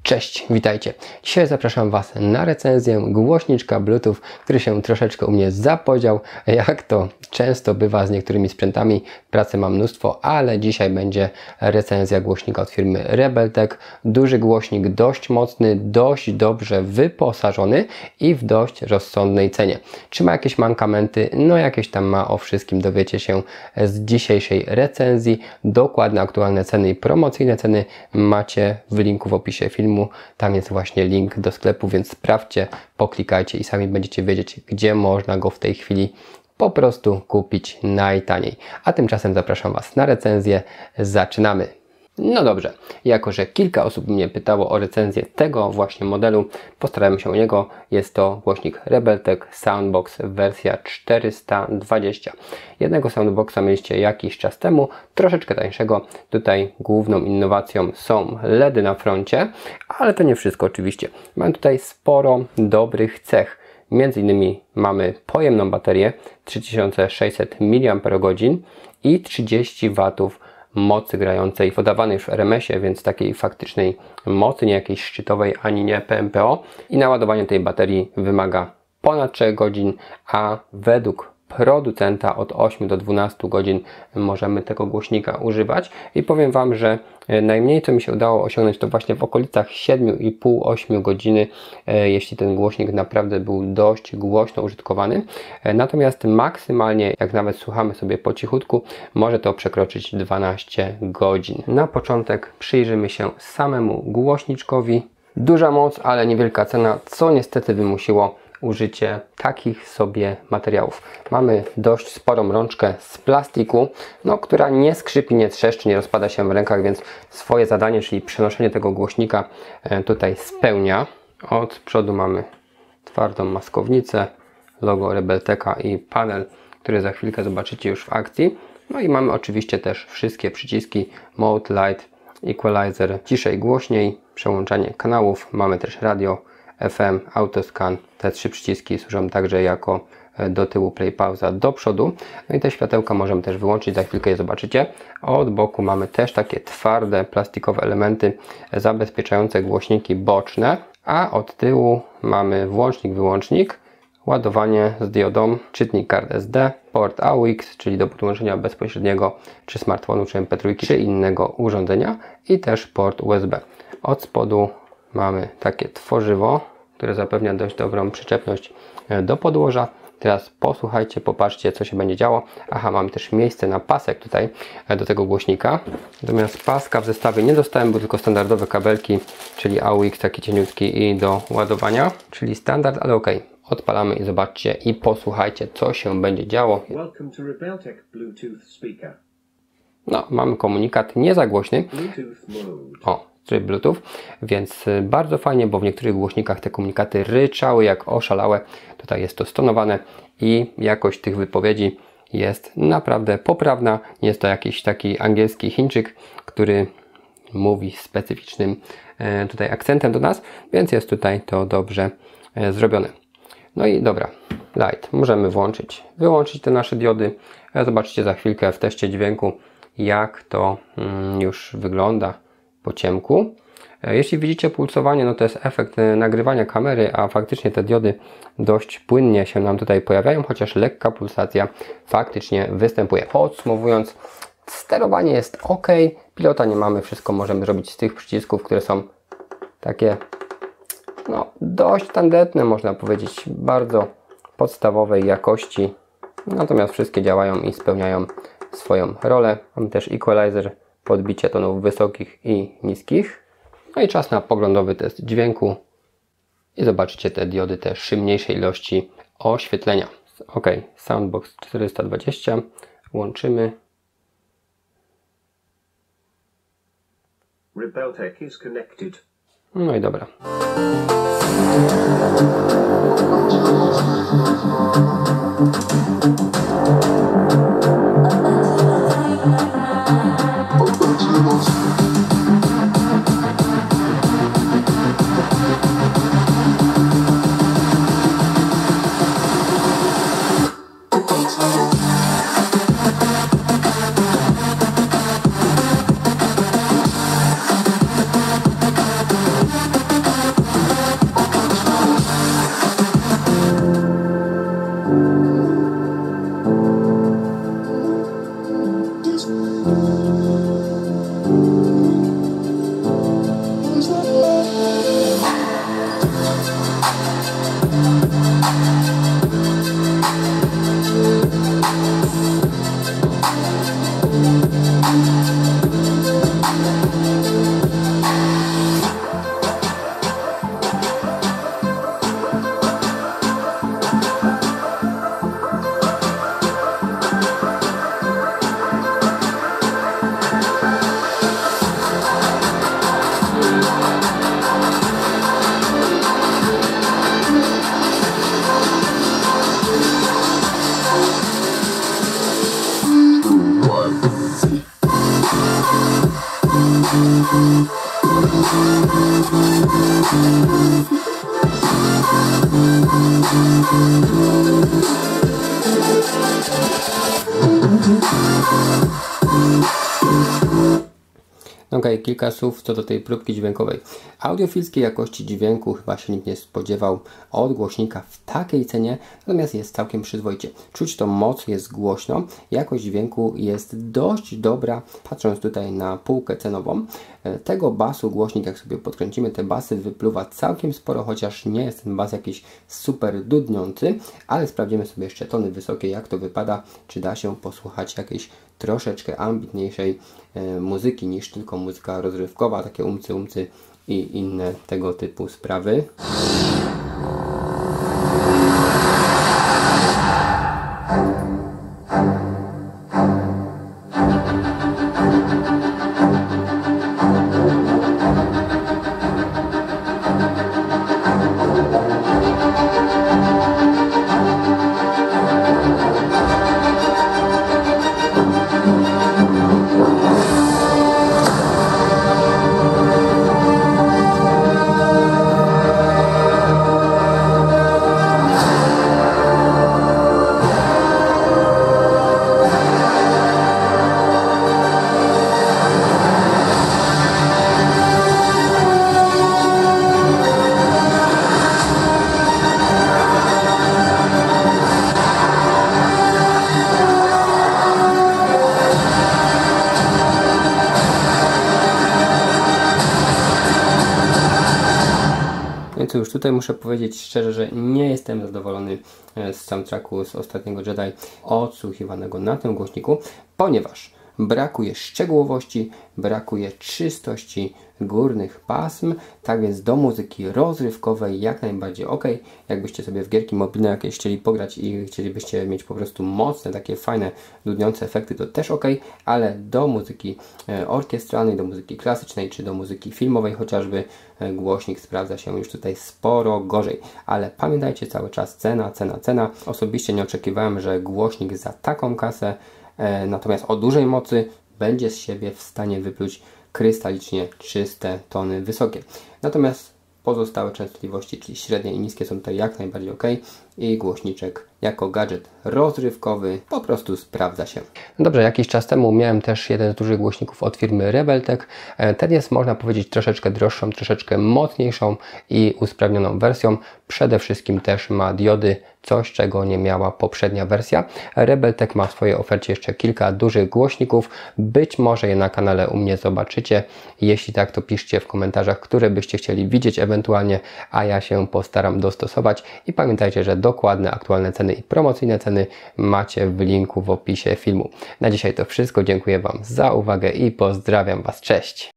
Cześć, witajcie. Dzisiaj zapraszam Was na recenzję głośniczka Bluetooth, który się troszeczkę u mnie zapodział, jak to często bywa z niektórymi sprzętami. Pracy mam mnóstwo, ale dzisiaj będzie recenzja głośnika od firmy Rebeltec. Duży głośnik, dość mocny, dość dobrze wyposażony i w dość rozsądnej cenie. Czy ma jakieś mankamenty? No jakieś tam ma, o wszystkim dowiecie się z dzisiejszej recenzji. Dokładne, aktualne ceny i promocyjne ceny macie w linku w opisie filmu. Tam jest właśnie link do sklepu, więc sprawdźcie, poklikajcie i sami będziecie wiedzieć, gdzie można go w tej chwili po prostu kupić najtaniej. A tymczasem zapraszam Was na recenzję. Zaczynamy! No dobrze, jako że kilka osób mnie pytało o recenzję tego właśnie modelu, postarałem się o niego. Jest to głośnik Rebeltec Soundbox wersja 420. Jednego Soundboxa mieliście jakiś czas temu, troszeczkę tańszego. Tutaj główną innowacją są LEDy na froncie, ale to nie wszystko oczywiście. Mam tutaj sporo dobrych cech. Między innymi mamy pojemną baterię 3600 mAh i 30 W mocy grającej, podawanej już w RMS-ie, więc takiej faktycznej mocy, nie jakiejś szczytowej, ani nie PMPO. I naładowanie tej baterii wymaga ponad 3 godzin, a według producenta od 8 do 12 godzin możemy tego głośnika używać. I powiem Wam, że najmniej co mi się udało osiągnąć to właśnie w okolicach 7,5-8 godziny, jeśli ten głośnik naprawdę był dość głośno użytkowany. Natomiast maksymalnie, jak nawet słuchamy sobie po cichutku, może to przekroczyć 12 godzin. Na początek przyjrzymy się samemu głośniczkowi. Duża moc, ale niewielka cena, co niestety wymusiło użycie takich sobie materiałów. Mamy dość sporą rączkę z plastiku, która nie skrzypi, nie trzeszczy, nie rozpada się w rękach, więc swoje zadanie, czyli przenoszenie tego głośnika tutaj spełnia. Od przodu mamy twardą maskownicę, logo Rebelteca i panel, który za chwilkę zobaczycie już w akcji. No i mamy oczywiście też wszystkie przyciski Mode, Light, Equalizer, ciszej, głośniej, przełączanie kanałów, mamy też radio, FM, autoscan. Te trzy przyciski służą także jako do tyłu play, pauza, do przodu. No i te światełka możemy też wyłączyć, za chwilkę je zobaczycie. Od boku mamy też takie twarde, plastikowe elementy zabezpieczające głośniki boczne, a od tyłu mamy włącznik, wyłącznik, ładowanie z diodą, czytnik kart SD, port AUX, czyli do podłączenia bezpośredniego czy smartfonu, czy MP3, czy innego urządzenia i też port USB. Od spodu mamy takie tworzywo, które zapewnia dość dobrą przyczepność do podłoża. Teraz posłuchajcie, popatrzcie, co się będzie działo. Aha, mamy też miejsce na pasek tutaj do tego głośnika. Natomiast paska w zestawie nie dostałem, bo tylko standardowe kabelki, czyli AUX taki cieniutki i do ładowania, czyli standard, ale ok. Odpalamy i zobaczcie i posłuchajcie, co się będzie działo. No, mamy komunikat nie za głośny. Tryb Bluetooth, więc bardzo fajnie, bo w niektórych głośnikach te komunikaty ryczały jak oszalałe. Tutaj jest to stonowane i jakość tych wypowiedzi jest naprawdę poprawna. Nie jest to jakiś taki angielski Chińczyk, który mówi specyficznym tutaj akcentem do nas, więc jest tutaj to dobrze zrobione. No i dobra, light możemy włączyć, wyłączyć te nasze diody. Zobaczycie za chwilkę w teście dźwięku, jak to już wygląda po ciemku. Jeśli widzicie pulsowanie, no to jest efekt nagrywania kamery, a faktycznie te diody dość płynnie się nam tutaj pojawiają, chociaż lekka pulsacja faktycznie występuje. Podsumowując, sterowanie jest ok, pilota nie mamy, wszystko możemy robić z tych przycisków, które są takie dość tandetne, można powiedzieć, bardzo podstawowej jakości, natomiast wszystkie działają i spełniają swoją rolę. Mamy też equalizer, podbicie tonów wysokich i niskich. No i czas na poglądowy test dźwięku. I zobaczycie te diody też przy mniejszej ilości oświetlenia. Ok, Soundbox 420. Łączymy. Rebeltec is connected. No i dobra. Okej, kilka słów co do tej próbki dźwiękowej. Audiofilskiej jakości dźwięku chyba się nikt nie spodziewał od głośnika w takiej cenie, natomiast jest całkiem przyzwoicie. Czuć to moc, jest głośno, jakość dźwięku jest dość dobra, patrząc tutaj na półkę cenową. Tego basu głośnik, jak sobie podkręcimy te basy, wypluwa całkiem sporo, chociaż nie jest ten bas jakiś super dudniący, ale sprawdzimy sobie jeszcze tony wysokie, jak to wypada, czy da się posłuchać jakiejś troszeczkę ambitniejszej muzyki niż tylko muzyka rozrywkowa, takie umcy i inne tego typu sprawy. No cóż, tutaj muszę powiedzieć szczerze, że nie jestem zadowolony z soundtracku z Ostatniego Jedi odsłuchiwanego na tym głośniku, ponieważ brakuje szczegółowości, brakuje czystości górnych pasm, tak więc do muzyki rozrywkowej jak najbardziej ok. Jakbyście sobie w gierki mobilne jakieś chcieli pograć i chcielibyście mieć po prostu mocne, takie fajne, dudniące efekty, to też ok, ale do muzyki orkiestralnej, do muzyki klasycznej, czy do muzyki filmowej chociażby, głośnik sprawdza się już tutaj sporo gorzej. Ale pamiętajcie cały czas cena. Osobiście nie oczekiwałem, że głośnik za taką kasę, natomiast o dużej mocy, będzie z siebie w stanie wypluć krystalicznie czyste tony wysokie. Natomiast pozostałe częstotliwości, czyli średnie i niskie, są tutaj jak najbardziej ok i głośniczek jako gadżet rozrywkowy po prostu sprawdza się. No dobrze, jakiś czas temu miałem też jeden z dużych głośników od firmy Rebeltech. Ten jest, można powiedzieć, troszeczkę droższą, troszeczkę mocniejszą i usprawnioną wersją. Przede wszystkim też ma diody, coś czego nie miała poprzednia wersja. Rebeltech ma w swojej ofercie jeszcze kilka dużych głośników. Być może je na kanale u mnie zobaczycie. Jeśli tak, to piszcie w komentarzach, które byście chcieli widzieć ewentualnie, a ja się postaram dostosować. I pamiętajcie, że dokładne, aktualne ceny i promocyjne ceny macie w linku w opisie filmu. Na dzisiaj to wszystko. Dziękuję Wam za uwagę i pozdrawiam Was. Cześć!